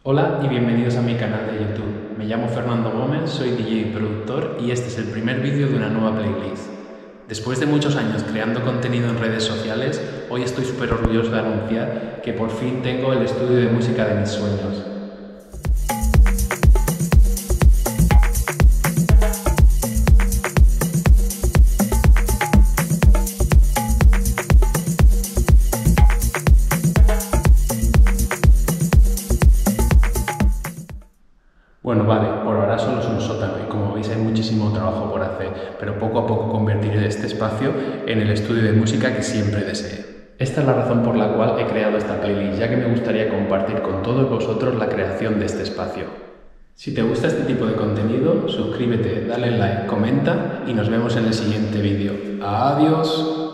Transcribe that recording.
Hola y bienvenidos a mi canal de YouTube. Me llamo Fernando Gómez, soy DJ y productor y este es el primer vídeo de una nueva playlist. Después de muchos años creando contenido en redes sociales, hoy estoy súper orgulloso de anunciar que por fin tengo el estudio de música de mis sueños. Bueno, vale, por ahora solo es un sótano y como veis hay muchísimo trabajo por hacer, pero poco a poco convertiré este espacio en el estudio de música que siempre deseé. Esta es la razón por la cual he creado esta playlist, ya que me gustaría compartir con todos vosotros la creación de este espacio. Si te gusta este tipo de contenido, suscríbete, dale like, comenta y nos vemos en el siguiente vídeo. ¡Adiós!